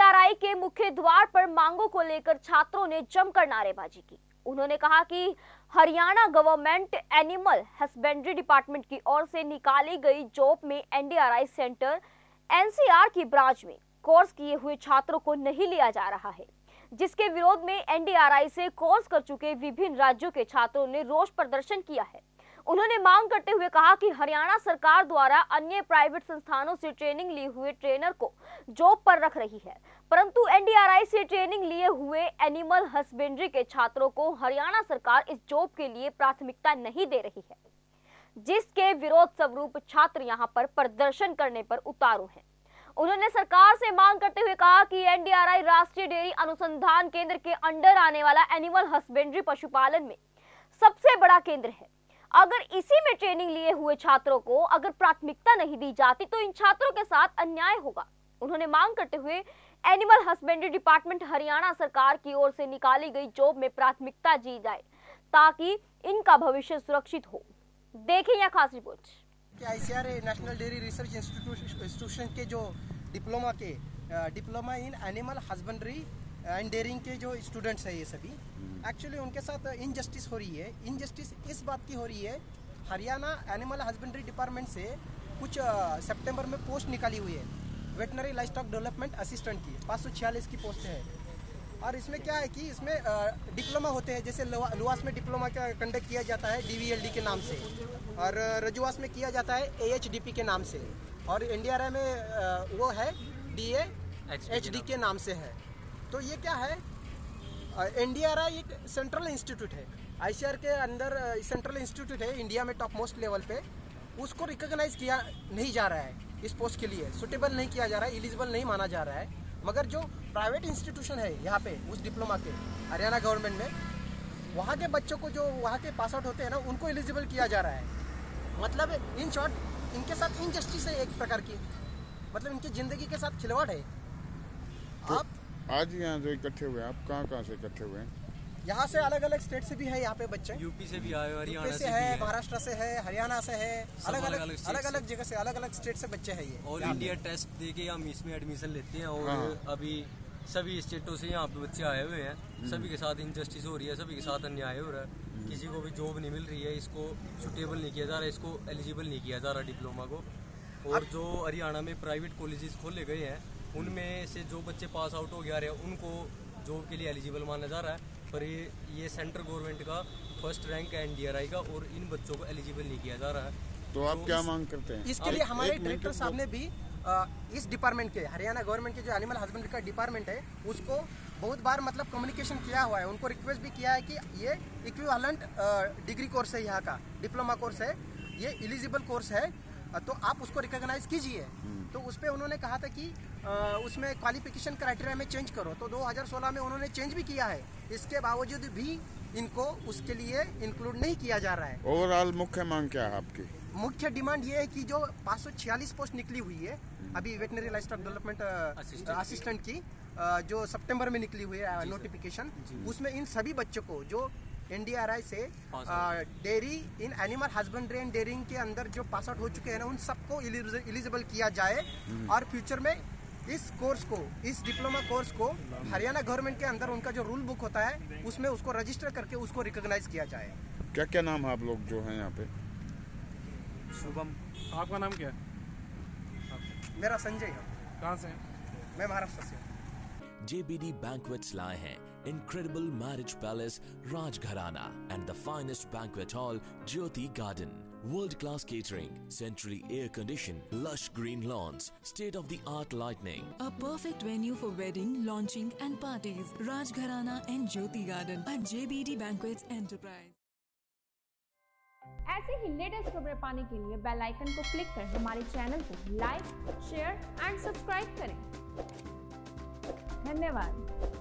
NDRI के मुख्य द्वार पर मांगों को लेकर छात्रों ने जमकर नारेबाजी की। उन्होंने कहा कि Haryana government animal husbandry department की ओर से निकाली गई जॉब में एनडीआरआई सेंटर एनसीआर की ब्रांच में कोर्स किए हुए छात्रों को नहीं लिया जा रहा है, जिसके विरोध में एनडीआरआई से कोर्स कर चुके विभिन्न राज्यों के छात्रों ने रोष प्रदर्शन किया है। उन्होंने मांग करते हुए कहा कि हरियाणा सरकार द्वारा अन्य प्राइवेट संस्थानों से ट्रेनिंग लिए हुए ट्रेनर को जॉब पर रख रही है, परंतु एनडीआरआई से ट्रेनिंग लिए हुए एनिमल हस्बेंड्री के छात्रों को हरियाणा सरकार इस जॉब के लिए प्राथमिकता नहीं दे रही है, जिसके विरोध स्वरूप छात्र यहां पर प्रदर्शन करने पर उतारू हैं। उन्होंने सरकार से मांग करते हुए कहा कि एनडीआरआई राष्ट्रीय डेयरी अनुसंधान केंद्र के अंडर आने वाला एनिमल हस्बेंड्री पशुपालन में सबसे बड़ा केंद्र है। अगर इसी में ट्रेनिंग लिए हुए छात्रों को अगर प्राथमिकता नहीं दी जाती तो इन छात्रों के साथ अन्याय होगा। उन्होंने मांग करते हुए एनिमल हस्बेंड्री डिपार्टमेंट हरियाणा सरकार की ओर से निकाली गई जॉब में प्राथमिकता दी जाए ताकि इनका भविष्य सुरक्षित हो। देखें यह खास report. ICR national dairy research institution के जो diploma in animal husbandry and dairying के जो स्टूडेंट्स हैं, ये सभी एक्चुअली उनके साथ इनजस्टिस हो रही है। इनजस्टिस इस बात की हो रही है, हरियाणा एनिमल हस्बेंड्री डिपार्टमेंट से कुछ सितंबर में पोस्ट निकाली हुई है वेटनरी लाइवस्टॉक डेवलपमेंट असिस्टेंट की 546 की पोस्ट है। और इसमें क्या है कि इसमें डिप्लोमा होते हैं, जैसे लुआस में डिप्लोमा का कंडक्ट किया जाता है डीवीएलडी के नाम से, और रजुआस में किया जाता है एएचडीपी के नाम से, और एनडीआरआई में वो है डीएएचडी के नाम से है। तो ये क्या है, एनडीआरआई एक सेंट्रल इंस्टीट्यूट है, आईसीआर के अंदर सेंट्रल इंस्टीट्यूट है इंडिया में टॉप मोस्ट लेवल पे। उसको रिकॉग्नाइज किया नहीं जा रहा है, इस पोस्ट के लिए सुटेबल नहीं किया जा रहा है, एलिजिबल नहीं माना जा रहा है। मगर जो प्राइवेट इंस्टीट्यूशन है यहाँ पे उस डिप्लोमा के हरियाणा गवर्नमेंट में, वहाँ के बच्चों को जो वहाँ के पास आउट होते हैं ना, उनको एलिजिबल किया जा रहा है। मतलब इन शॉर्ट इनके साथ इनजस्टिस है एक प्रकार की, मतलब इनकी ज़िंदगी के साथ खिलवाड़ है। तो आप आज यहाँ जो इकट्ठे हुए, आप कहाँ से इकट्ठे हुए हैं? यहाँ से अलग अलग स्टेट से भी है, यहाँ पे बच्चे यूपी से भी आए, हरियाणा से है, महाराष्ट्र से है, हरियाणा से है, अलग अलग जगह से, अलग अलग स्टेट से बच्चे हैं ये। और इंडिया टेस्ट देके हम इसमें एडमिशन लेते हैं, और अभी सभी स्टेटों से यहाँ पे बच्चे आए हुए हैं। सभी के साथ इनजस्टिस हो रही है, सभी के साथ अन्याय हो रहा है, किसी को भी जॉब नहीं मिल रही है, इसको सुटेबल नहीं किया जा रहा है, इसको एलिजिबल नहीं किया जा रहा डिप्लोमा को। और जो हरियाणा में प्राइवेट कॉलेजेस खोले गए हैं, उनमें से जो बच्चे पास आउट हो गया रहे हैं उनको जॉब के लिए एलिजिबल माना जा रहा है, पर ये सेंट्रल गवर्नमेंट का फर्स्ट रैंक है एनडीआरआई का, और इन बच्चों को एलिजिबल नहीं किया जा रहा है। तो आप क्या मांग करते हैं? इसके लिए हमारे डायरेक्टर साहब ने भी इस डिपार्टमेंट के हरियाणा गवर्नमेंट के जो एनिमल हस्बेंड्री का डिपार्टमेंट है उसको बहुत बार मतलब कम्युनिकेशन किया हुआ है, उनको रिक्वेस्ट भी किया है कि ये इक्विवेलेंट डिग्री कोर्स है, यहाँ का डिप्लोमा कोर्स है, ये एलिजिबल कोर्स है, तो आप उसको रिकॉग्नाइज कीजिए। तो उस पर उन्होंने कहा था कि उसमें क्वालिफिकेशन क्राइटेरिया में चेंज करो, तो 2016 में उन्होंने चेंज भी किया है। इसके बावजूद भी इनको उसके लिए इंक्लूड नहीं किया जा रहा है। ओवरऑल मुख्य मांग क्या है आपकी? मुख्य डिमांड ये है कि जो 546 पोस्ट निकली हुई है अभी वेटनरी लाइवस्टॉक डेवलपमेंट असिस्टेंट की, जो सितंबर में निकली हुई है नोटिफिकेशन, उसमें इन सभी बच्चों को जो एनडीआरआई से dairy in animal husbandry and dairying के अंदर जो पास आउट हो चुके हैं ना, उन सबको एलिजिबल किया जाए, और फ्यूचर में इस कोर्स को, इस डिप्लोमा कोर्स को हरियाणा गवर्नमेंट के अंदर उनका जो रूल बुक होता है उसमें उसको रजिस्टर करके उसको रिकॉग्नाइज किया जाए। क्या क्या नाम है आप लोग जो हैं यहाँ पे? शुभम। आपका नाम क्या है? मेरा संजय है। कहाँ से? मैं महाराष्ट्र से। JBD Banquets लाए हैं incredible marriage palace Rajgharana and the finest banquet hall Jyoti Garden. World-class catering, centrally air-conditioned, lush green lawns, state-of-the-art lighting. A perfect venue for wedding, launching and parties. Rajgharana and Jyoti Garden at JBD Banquets Enterprise. ऐसे ही latest खबरें पाने के लिए bell icon को click कर हमारे channel को like, share and subscribe करें। धन्यवाद।